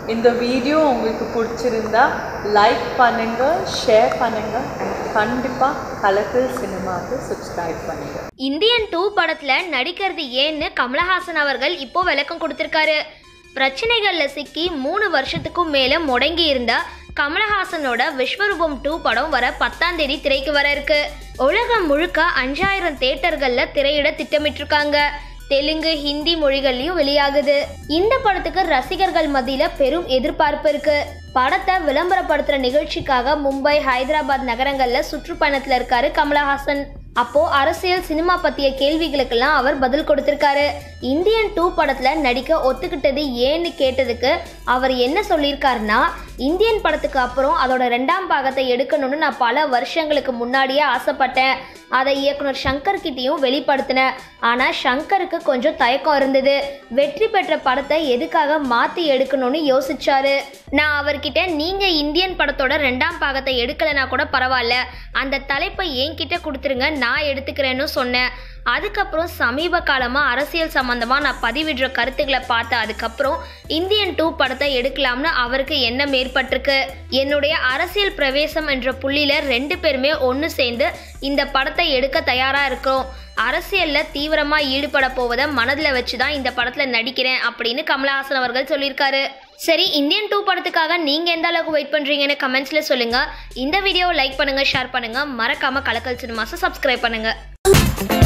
இந்த வீடியோ உங்களுக்கு பிடிச்சிருந்தா லைக் பண்ணுங்க, ஷேர் பண்ணுங்க, கண்டிப்பா கலக்கல் சினிமாவுக்கு சப்ஸ்கிரைப் பண்ணுங்க. இந்தியன் 2 படத்துல நடிக்கிறது ஏன்னு கமலஹாசன் அவர்கள் இப்போ விளக்கம் கொடுத்திருக்காரு. பிரச்சனைகள்ல சிக்கி 3 வருஷத்துக்கும் மேல முடங்கி இருந்த கமலஹாசனோட விஸ்வரூபம் 2 படம் வர 10ஆம் தேதி திரைக்கு வர இருக்கு. உலகம் முழுக்க 5000 தியேட்டர்கள்ல திரையிட திட்டமிட்டிருக்காங்க. தெலுங்கு, ஹிந்தி மொழிகள்லயும் வெளியாகுது. இந்த படத்துக்கு ரசிகர்கள் மத்தியில பெரும் எதிர்பார்ப்பு இருக்கு. படத்தை விளம்பரப்படுத்துற நிகழ்ச்சிக்காக மும்பை, ஹைதராபாத் நகரங்கள்ல சுற்றுப்பயணத்துல இருக்காரு கமலஹாசன். அப்போ அரசியல், சினிமா பத்திய கேள்விகளுக்கெல்லாம் அவர் பதில் கொடுத்திருக்காரு. இந்தியன் 2 படத்துல நடிக்க ஒத்துக்கிட்டது ஏன்னு கேட்டதுக்கு அவர் என்ன சொல்லியிருக்காருன்னா, இந்தியன் படத்துக்கு அப்புறம் அதோட 2ஆம் பாகத்தை எடுக்கணும்னு நான் பல வருஷங்களுக்கு முன்னாடியே ஆசைப்பட்டேன். அதை இயக்குனர் சங்கர் கிட்டையும் வெளிப்படுத்தினேன். ஆனா சங்கருக்கு கொஞ்சம் தயக்கம் இருந்தது. வெற்றி பெற்ற படத்தை எதுக்காக மாத்தி எடுக்கணும்னு யோசிச்சாரு. நான் அவர்கிட்ட, நீங்க இந்தியன் படத்தோட 2ஆம் பாகத்தை எடுக்கலைன்னா கூட பரவாயில்ல, அந்த தலைப்பை என்கிட்ட கொடுத்துருங்க, நான் எடுத்துக்கிறேன்னு சொன்னேன். அதுக்கப்புறம் சமீப காலமாக அரசியல் சம்மந்தமாக நான் பதிவிடுற கருத்துக்களை பார்த்து அதுக்கப்புறம் இந்தியன் 2 படத்தை எடுக்கலாம்னு அவருக்கு எண்ணம் ஏற்பட்டிருக்கு. என்னுடைய அரசியல் பிரவேசம் என்ற புள்ளியில் 2 பேருமே ஒன்று சேர்ந்து இந்த படத்தை எடுக்க தயாராக இருக்கிறோம். அரசியலில் தீவிரமாக ஈடுபட போவதை மனதில் வச்சு தான் இந்த படத்தில் நடிக்கிறேன் அப்படின்னு கமலஹாசன் அவர்கள் சொல்லியிருக்காரு. சரி, இந்தியன் 2 படத்துக்காக நீங்கள் எந்த அளவுக்கு வெயிட் பண்ணுறீங்கன்னு கமெண்ட்ஸில் சொல்லுங்கள். இந்த வீடியோவை லைக் பண்ணுங்கள், ஷேர் பண்ணுங்கள், மறக்காமல் கலக்கல் சினிமாஸை சப்ஸ்கிரைப் பண்ணுங்கள்.